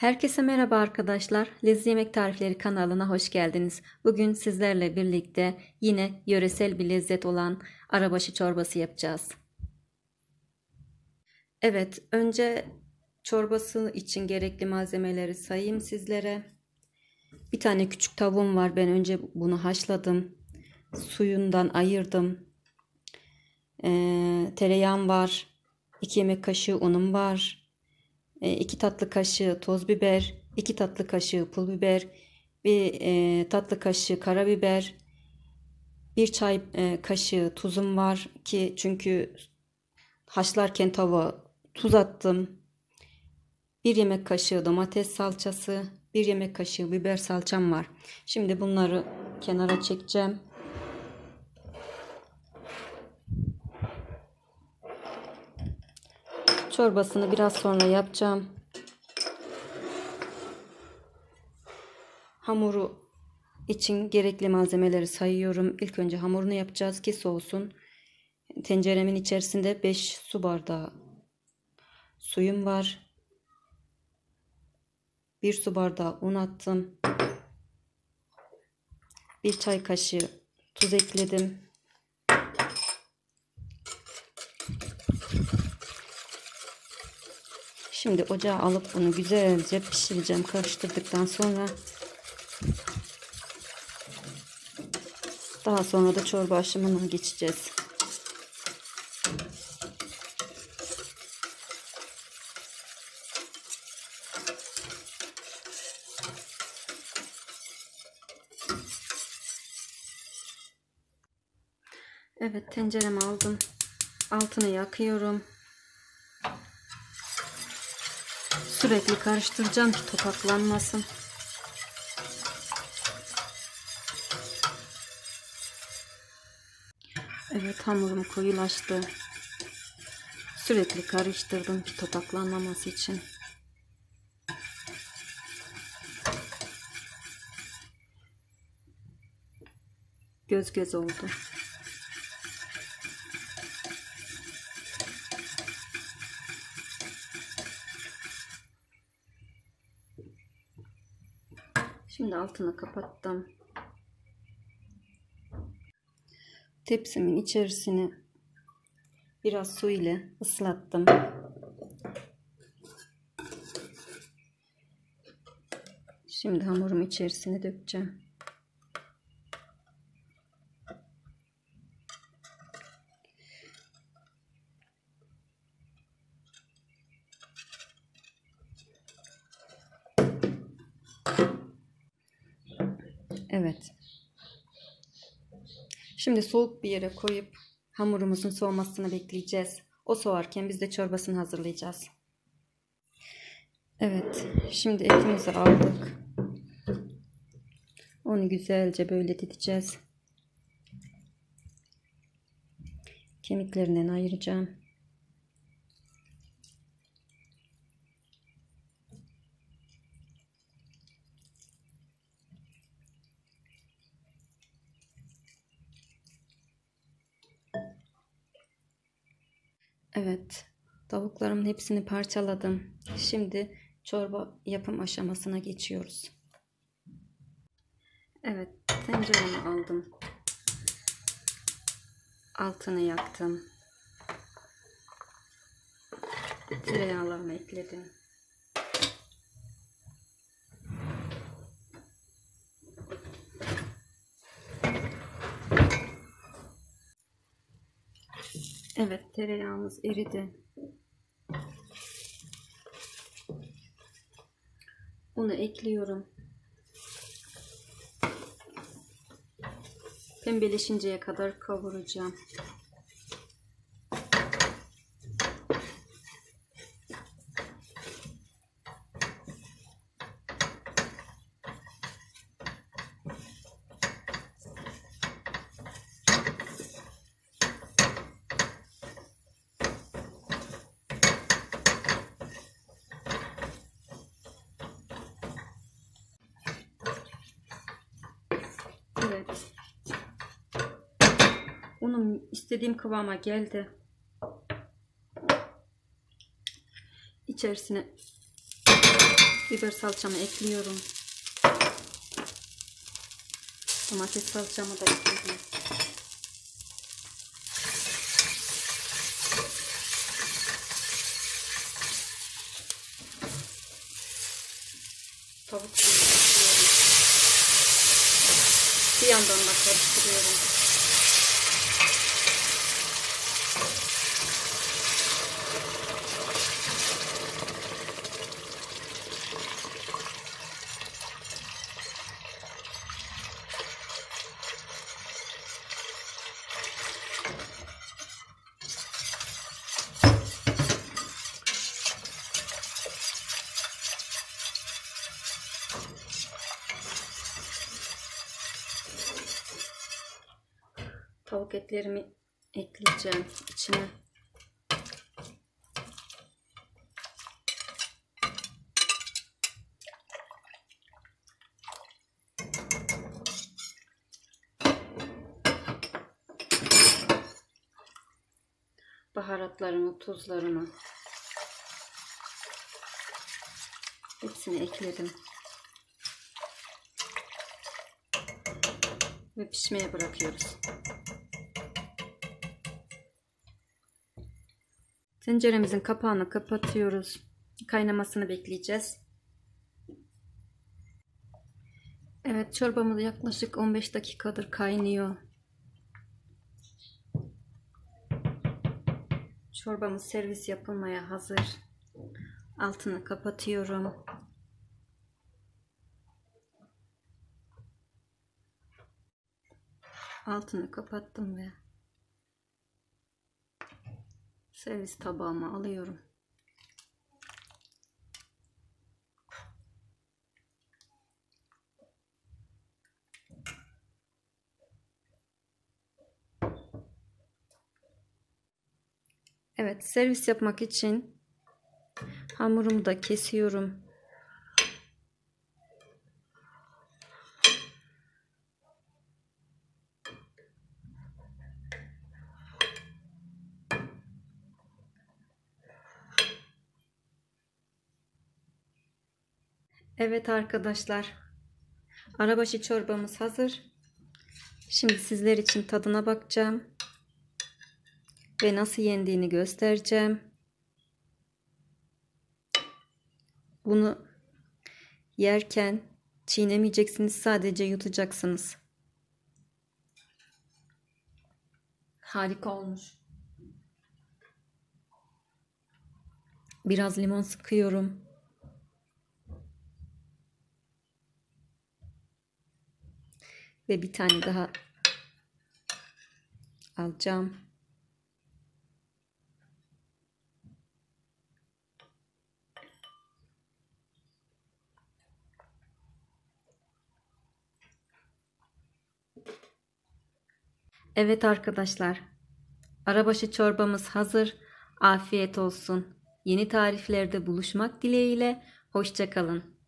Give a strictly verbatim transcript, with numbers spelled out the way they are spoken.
Herkese merhaba arkadaşlar. Lezzetli Yemek Tarifleri kanalına hoş geldiniz. Bugün sizlerle birlikte yine yöresel bir lezzet olan arabaşı çorbası yapacağız. Evet, önce çorbası için gerekli malzemeleri sayayım sizlere. Bir tane küçük tavuğum var. Ben önce bunu haşladım. Suyundan ayırdım. Ee, tereyağım var. iki yemek kaşığı unum var. iki tatlı kaşığı toz biber, iki tatlı kaşığı pul biber, bir e, tatlı kaşığı karabiber, bir çay e, kaşığı tuzum var ki çünkü haşlarken tavuğa tuz attım. bir yemek kaşığı domates salçası, bir yemek kaşığı biber salçam var. Şimdi bunları kenara çekeceğim. Çorbasını biraz sonra yapacağım. Hamuru için gerekli malzemeleri sayıyorum. İlk önce hamurunu yapacağız ki soğusun. Tenceremin içerisinde beş su bardağı suyum var. bir su bardağı un attım. bir çay kaşığı tuz ekledim. Şimdi ocağa alıp bunu güzelce pişireceğim. Karıştırdıktan sonra daha sonra da çorba aşımına geçeceğiz. Evet, tenceremi aldım. Altını yakıyorum. Sürekli karıştıracağım ki topaklanmasın. Evet, hamurum koyulaştı. Sürekli karıştırdım ki topaklanmaması için. Göz göz oldu. Şimdi altını kapattım. Tepsimin içerisini biraz su ile ıslattım. Şimdi hamurum içerisine dökeceğim. Evet. Şimdi soğuk bir yere koyup hamurumuzun soğumasını bekleyeceğiz. O soğarken biz de çorbasını hazırlayacağız. Evet. Şimdi etimizi aldık. Onu güzelce böyle dideceğiz. Kemiklerinden ayıracağım. Evet, tavuklarımın hepsini parçaladım. Şimdi çorba yapım aşamasına geçiyoruz. Evet, tenceremi aldım. Altını yaktım. Tereyağlarımı ekledim. Evet, tereyağımız eridi. Unu ekliyorum. Pembeleşinceye kadar kavuracağım. Evet. Unum istediğim kıvama geldi. İçerisine Biber salçamı ekliyorum. Domates salçamı da ekledim. Tavuk suyunu ekliyorum. Bir yandan da karıştırıyorum. Tavuk etlerimi ekleyeceğim içine. Baharatlarımı, tuzlarımı hepsini ekledim. Ve pişmeye bırakıyoruz. Tenceremizin kapağını kapatıyoruz. Kaynamasını bekleyeceğiz. Evet, çorbamız yaklaşık on beş dakikadır kaynıyor. Çorbamız servis yapılmaya hazır. Altını kapatıyorum. Altını kapattım ve servis tabağıma alıyorum. Evet, servis yapmak için hamurumu da kesiyorum. Evet arkadaşlar, arabaşı çorbamız hazır. Şimdi sizler için tadına bakacağım ve nasıl yendiğini göstereceğim. Bunu yerken çiğnemeyeceksiniz, sadece yutacaksınız. Harika olmuş. Biraz limon sıkıyorum. Ve bir tane daha alacağım. Evet arkadaşlar, arabaşı çorbamız hazır. Afiyet olsun. Yeni tariflerde buluşmak dileğiyle. Hoşça kalın.